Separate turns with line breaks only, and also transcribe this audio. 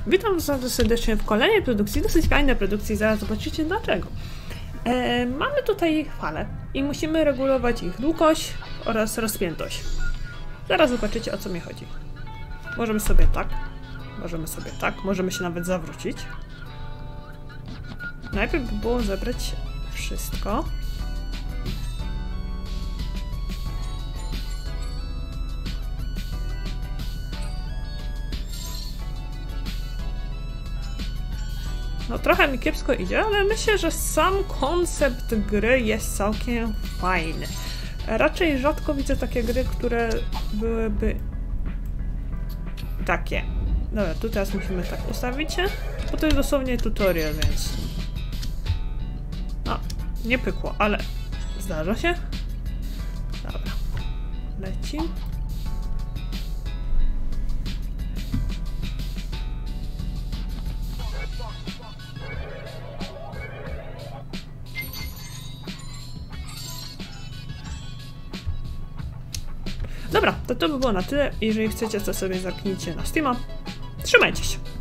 Witam Was bardzo serdecznie w kolejnej produkcji, dosyć fajnej produkcji, zaraz zobaczycie dlaczego. Mamy tutaj fale i musimy regulować ich długość oraz rozpiętość. Zaraz zobaczycie, o co mi chodzi. Możemy sobie tak, możemy się nawet zawrócić. Najpierw by było zebrać wszystko. No trochę mi kiepsko idzie, ale myślę, że sam koncept gry jest całkiem fajny. Raczej rzadko widzę takie gry, które byłyby takie. Dobra, tu teraz musimy tak ustawić się, bo to jest dosłownie tutorial, więc... No, nie pykło, ale zdarza się. Dobra, leci. Dobra, to by było na tyle. Jeżeli chcecie, to sobie zerknijcie na Steama. Trzymajcie się!